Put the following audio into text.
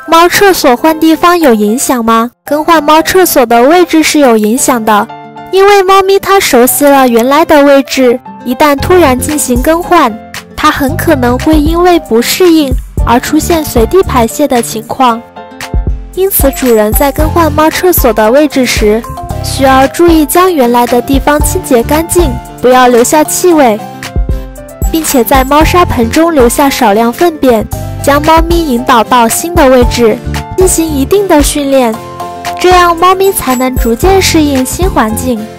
猫厕所换地方有影响吗？更换猫厕所的位置是有影响的，因为猫咪它熟悉了原来的位置，一旦突然进行更换，它很可能会因为不适应而出现随地排泄的情况。因此，主人在更换猫厕所的位置时，需要注意将原来的地方清洁干净，不要留下气味，并且在猫砂盆中留下少量粪便，将猫咪引导到新的位置，进行一定的训练，这样猫咪才能逐渐适应新环境。